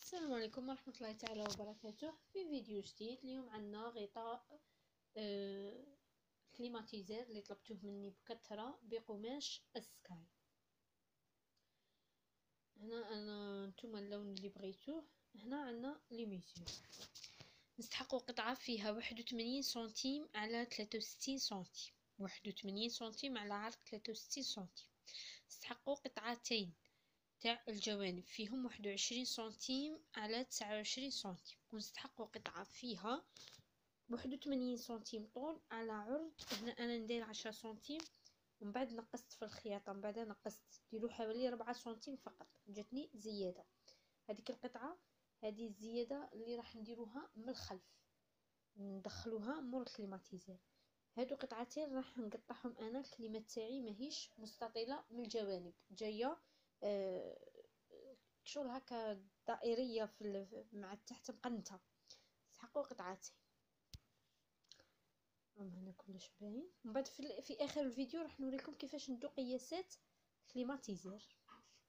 السلام عليكم ورحمة الله تعالى وبركاته. في فيديو جديد اليوم عنا غطاء كليماتيزير اللي طلبتوه مني بكثرة بقماش السكاي. هنا انا نتوما اللون اللي بغيتوه. هنا عنا لي ميزور، نستحقوا قطعة فيها 81 سنتيم على 63 سنتيم، 81 سنتيم على عرض 63 سنتيم. نستحقوا قطعتين تاع الجوانب فيهم 21 سنتيم على 29 سنتيم، ونستحقوا قطعة فيها 81 سنتيم طول على عرض. هنا انا ندير 10 سنتيم ومن بعد نقصت في الخياطة، من بعد نقصت ديروا حوالي 4 سنتيم فقط، جاتني زيادة. هذيك القطعة هذه الزيادة اللي راح نديروها من الخلف ندخلوها مور الكليماتيزير. هادو قطعتين راح نقطعهم انا. الكلمة تاعي ماهيش مستطيلة من الجوانب، جايه شغل هكا دائريه مع التحت مقنته. تحققوا قطعتين هنا كلش باين. من بعد في اخر الفيديو راح نوريكم كيفاش ندو قياسات كليماتيزير.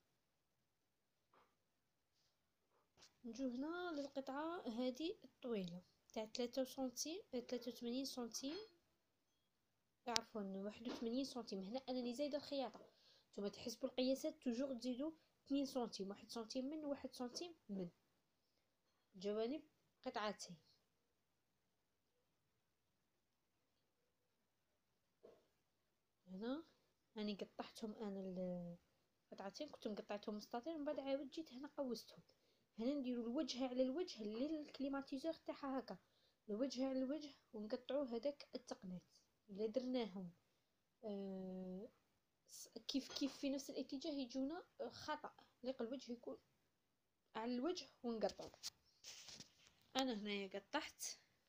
نجو هنا للقطعه هذه الطويله تاع 3 سنتيم 83 سنتيم، عفوا 81 سنتيم. هنا انني زايده الخياطه، نتوما تحسبوا القياسات توجور تزيدوا 2 سنتيم، 1 سنتيم من 1 سنتيم من الجوانب قطعتين. هنا هاني قطعتهم انا القطعتين، كنت مقطعتهم مستطيل، من بعد عاود جيت هنا قوستهم. هنا نديروا الوجه على الوجه للكليماتيزور تاعها هكا، الوجه على الوجه، ونقطعوا هذاك التقنات. الا درناهم كيف في نفس الاتجاه يجونا خطأ، لق الوجه يكون على الوجه ونقطع. انا هنايا قطعت.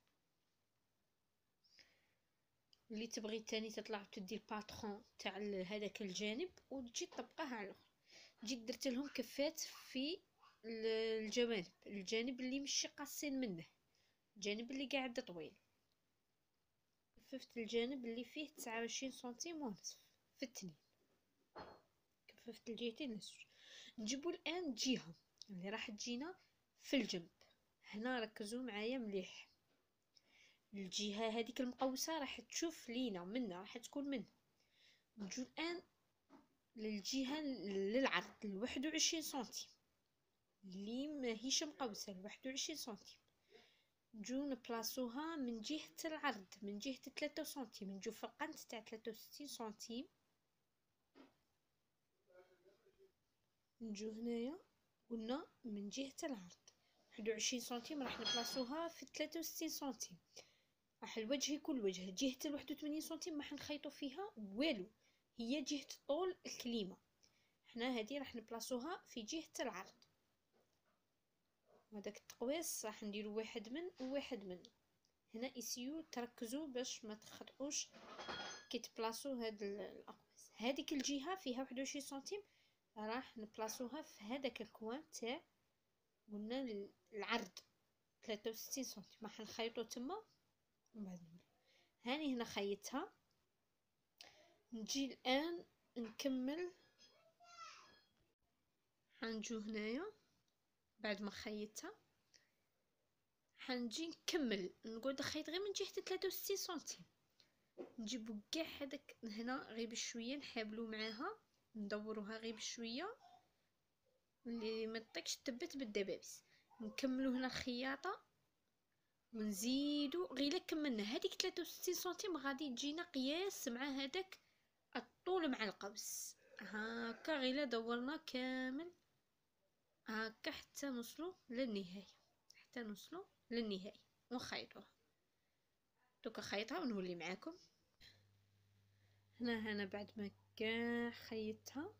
اللي تبغي تاني تطلع تدي الباترون تاع هذاك الجانب وتجي تطبقه على الاخر. جيت درت لهم كفات في الجانب اللي مش قاصين منه، الجانب اللي قاعد طويل. كففت الجانب اللي فيه 29 سنتيم ونصف في التنين، كففت الجهتين نصف. نجيبوا الان جهه اللي راح تجينا في الجنب. هنا ركزوا معايا مليح، الجهه هذيك المقوسه راح تشوف لينا منها، راح تكون منها. نجو الان للجهه للعرض 21 سنتيم اللي ماهيش مقوسه، 21 سنتيم. نجو نبلاصوها من جهه العرض، من جهه 3 سنتيم. نجو في القنت تاع 63 سنتيم، نجو هنايا قلنا من جهه العرض 21 سنتيم راح نبلاصوها في 63 سنتيم. راح الوجه يكون وجه جهه 81 سنتيم ما حنخيطوا فيها والو، هي جهه طول الكليمه. حنا هذه راح نبلاصوها في جهه العرض. هذاك التقواس راح نديرو واحد من وواحد من. هنا اسيو تركزوا باش ما تخطئوش كي تبلاصو هاد الاقواس. هذيك الجهه فيها 21 سنتيم راح نبلاصوها في هذاك الكوان تاع قلنا العرض 63 سنتيم. ما حنخيطو تما ومن بعد هاني هنا خيطتها. نجي الان نكمل. حنجو هنايا بعد ما خيطتها حنجي نكمل نقعد نخيط غير من جهه 63 سنتيم. نجيبو كاع هذاك هنا غير بشويه، نحابلو معاها ندوروها غير بشويه اللي ما تطيقش تثبت بالدبابيس. نكملو هنا الخياطه ونزيدو غير كملنا هذيك 63 سنتيم غادي تجينا قياس مع هذاك الطول مع القوس. هكا غير دورنا كامل هكا حتى نوصلوا للنهايه، حتى نوصلوا للنهايه ونخيطوها. دوكا خيطها ونولي معاكم. هنا بعد ما كاع خيطتها،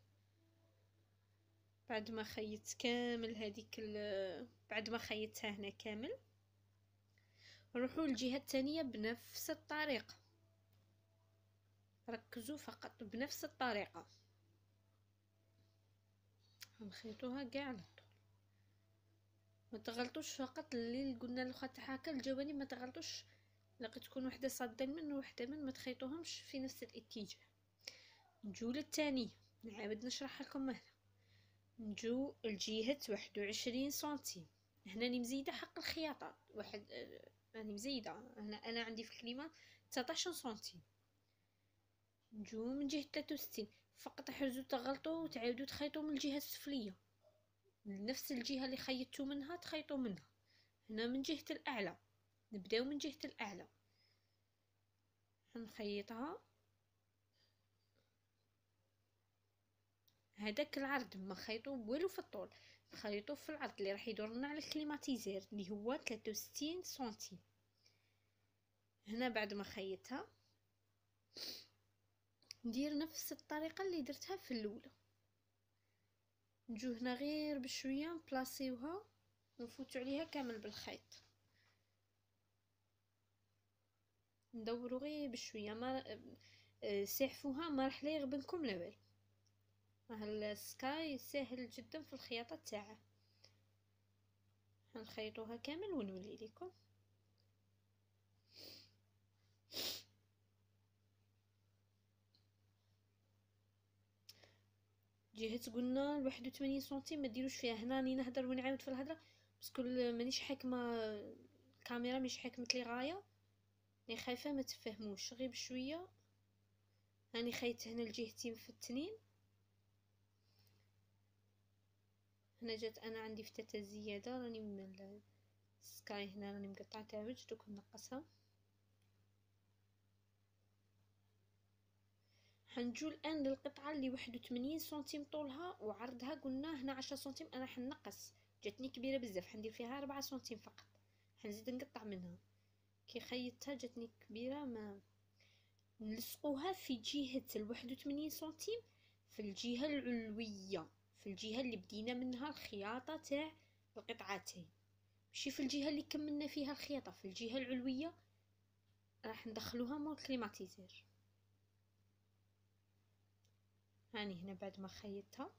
بعد ما خيطت كامل هذيك بعد ما خيطتها هنا كامل، نروحوا للجهه الثانيه بنفس الطريقه. ركزوا فقط بنفس الطريقه، نخيطوها كاع على طول. ما تغلطوش فقط اللي قلنا الخط هكا الجوانب، ما تغلطوش لقيت تكون وحده صاده من وحده من، ما تخيطوهمش في نفس الاتجاه. نجو للثانيه نعاود نشرح لكم. هنا نجو لجهه 21 سنتيم هنا راني مزيده حق الخياطات واحد، راني مزيده انا عندي في الكليمه 19 سنتيم. نجو من جهه 63 فقط، حرزوا تغلطوا وتعاودوا تخيطوا من الجهه السفليه، نفس الجهه اللي خيطتوا منها تخيطوا منها. هنا من جهه الاعلى، نبداو من جهه الاعلى، نخيطها هذاك العرض ما خيطوا والو في الطول، نخيطوا في العرض اللي راح يدور لنا على الكليماتيزير اللي هو 63 سنتيم. هنا بعد ما خيطها ندير نفس الطريقه اللي درتها في الاولى، نجو هنا غير بشويه نبلاصيوها ونفوتوا عليها كامل بالخيط، ندوروا غير بشويه ما سيحفوها ما راح لا يغبنكم لا والو. السكاي سهل جدا في الخياطه تاعه. هنخيطوها كامل ونولي لكم. جهة قلنا 81 سنتيم ما ديروش فيها. هنا راني نهضر ونعاود في الهضره بس كل مانيش حاكمه الكاميرا، مش حاكمه لي غايه، راني خايفه ما تفهموش غير بشويه. راني خيطت هنا الجهتين في التنين. هنا جات انا عندي فتاتة زياده، راني من السكاي هنا راني مقطعه تاعوج دوك نقصها. حنجو الان للقطعه اللي 81 سنتيم طولها وعرضها، قلنا هنا 10 سنتيم، انا حنقص جاتني كبيره بزاف حندير فيها 4 سنتيم فقط، حنزيد نقطع منها. كي خيطتها جاتني كبيره، ما نلصقوها في جهه 81 سنتيم في الجهه العلويه، في الجهه اللي بدينا منها الخياطه تاع القطعتين، ماشي في الجهه اللي كملنا فيها الخياطه، في الجهه العلويه راح ندخلوها مول كليماتيزير. هاني هنا بعد ما خيطتها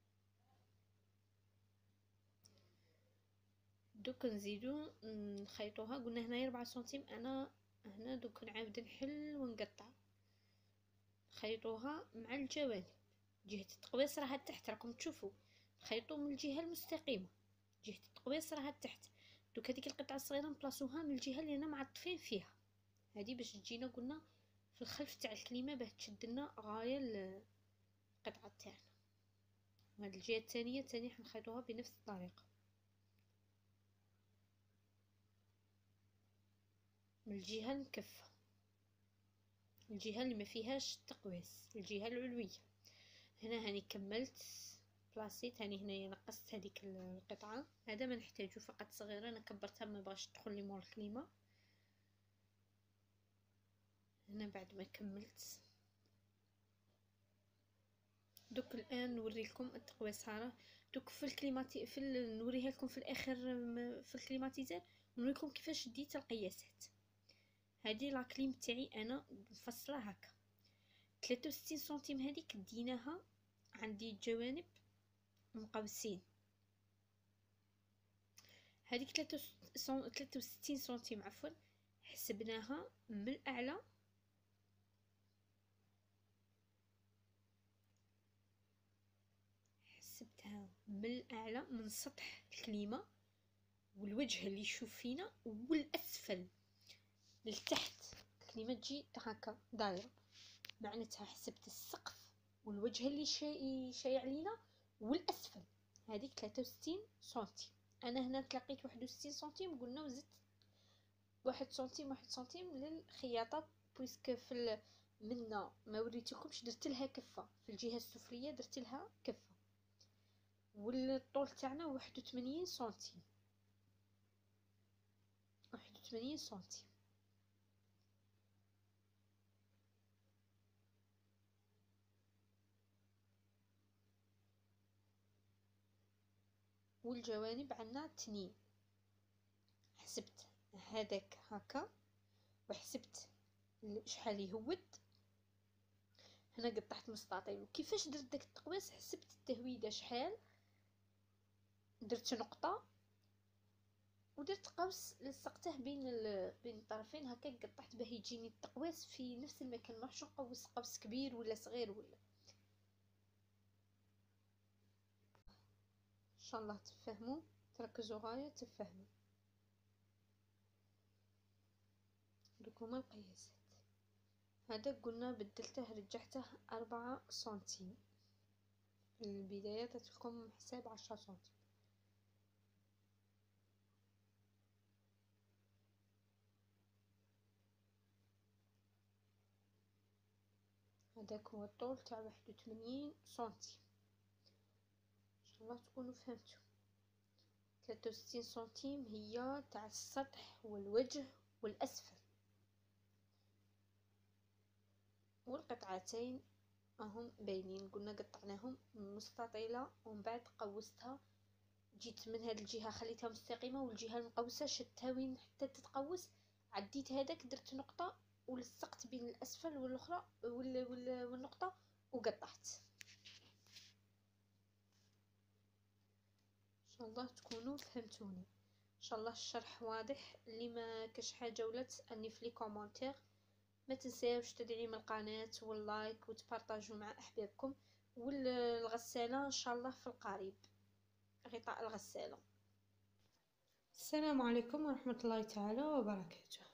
دوك نزيدو نخيطوها، قلنا هنا 4 سنتيم، انا هنا دوك نعاود نحل ونقطع. خيطوها مع الجوانب، جهة التقويص راها تحت راكم تشوفوا، خيطوا من الجهة المستقيمة، جهة التقويص راها تحت. دوك هذيك القطعة الصغيرة نبلاصوها من الجهة اللي انا معطفين فيها، هذه باش تجينا قلنا في الخلف تاع الكلمة باه تشد لنا غاية القطعة تاعنا. وهاد الجهة الثانية تاني حنخيطوها بنفس الطريقة من الجهة المكفة، الجهة اللي ما فيهاش التقويس، الجهة العلوية. هنا هاني كملت بلاصيت، هاني هنايا نقصت هذيك القطعة، هذا ما نحتاجو فقط صغيرة، انا كبرتها ما بغاش تدخل لي مول الكليمة. هنا بعد ما كملت دوك الان نوريلكم التقويص. دوك في الكليماتي نوريها لكم في الاخر في الكليماتيزير، نوريكم كيفاش ديت القياسات. هذه لا كليم تاعي انا مفصله هكا 63 سنتيم، هذيك ديناها عندي الجوانب مقوسين، هذيك 63 سنتيم عفوا حسبناها من الاعلى من سطح الكليمه والوجه اللي يشوف فينا والاسفل لتحت، الكليمه تجي هكا دايره، معناتها حسبت السقف والوجه اللي شايع علينا والاسفل، هذيك 63 سنتيم. انا هنا تلقيت 61 سنتيم، قلنا وزدت 1 سنتيم للخياطه، بويسك في منا ما وريتكمش درت لها كفه في الجهه السفليه، درت لها كفه، والطول تاعنا 81 سنتيم. 81 سنتيم والجوانب عنا 2. حسبت هذاك هكا وحسبت شحال يهود. هنا قطعت مستطيل، وكيفاش درت داك التقويس حسبت التهويده شحال، درت نقطه ودرت قوس لصقته بين الطرفين هكا، قطعت باه يجيني التقويس في نفس المكان، ماحش نقوس قوس كبير ولا صغير ولا. ان شاء الله تفهموا تركزوا غاية تفهموا. لكم القياسات. هذا قلنا بدلته رجعته 4 سنتيم. في البداية تتكون حساب 10 سنتيم. هذاك هو الطول تاع 81 سنتيم. ان شاء الله تكونوا فهمتوا. 63 سنتيم هي تاع السطح والوجه والاسفل، والقطعتين اهم باينين. قلنا قطعناهم مستطيله ومن بعد قوستها، جيت من هذه الجهه خليتها مستقيمه والجهه المقوسه شدتها وين حتى تتقوس، عديت هذاك درت نقطه ولصقت بين الاسفل والاخرى والنقطه وقطعت. ان شاء الله تكونوا فهمتوني. ان شاء الله الشرح واضح. اللي ما كاش حاجه ولا تسالني في لي كومونتير. ما تنساوش تدعيم القناه واللايك وتبارطاجوا مع احبابكم. والغساله ان شاء الله في القريب، غطاء الغساله. السلام عليكم ورحمه الله تعالى وبركاته.